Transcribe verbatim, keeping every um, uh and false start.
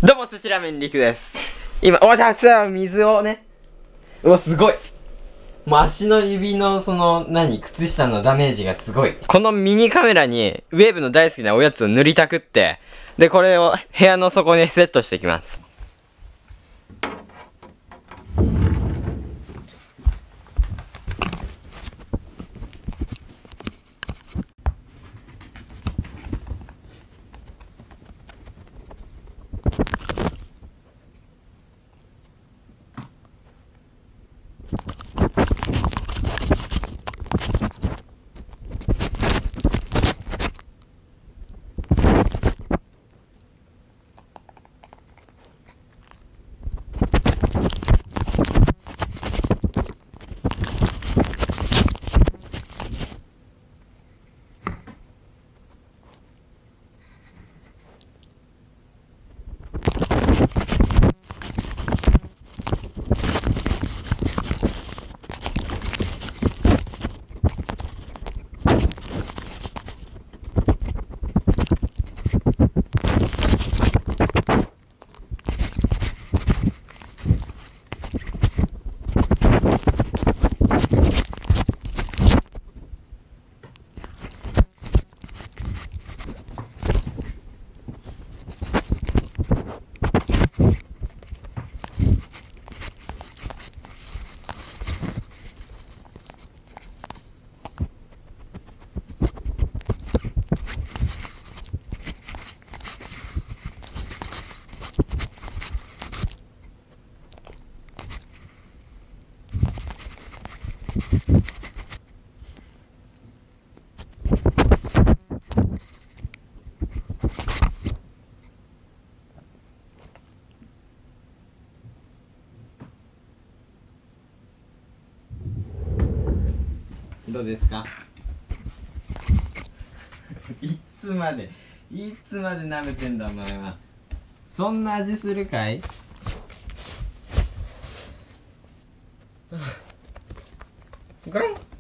どうも、寿司ラーメンりくです。今、おたつは水をね。うわ、すごい。もう足の指のその、何、靴下のダメージがすごい。このミニカメラに、ウェーブの大好きなおやつを塗りたくって、で、これを部屋の底にセットしていきます。どうですか？いつまでいつまで舐めてんだお前は。そんな味するかい？ごらん。